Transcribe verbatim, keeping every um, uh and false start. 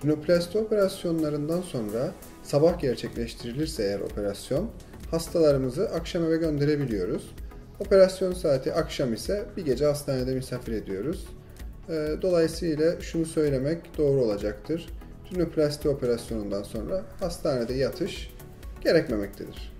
Rinoplasti operasyonlarından sonra sabah gerçekleştirilirse eğer operasyon, hastalarımızı akşam eve gönderebiliyoruz. Operasyon saati akşam ise bir gece hastanede misafir ediyoruz. Dolayısıyla şunu söylemek doğru olacaktır. Rinoplasti operasyonundan sonra hastanede yatış gerekmemektedir.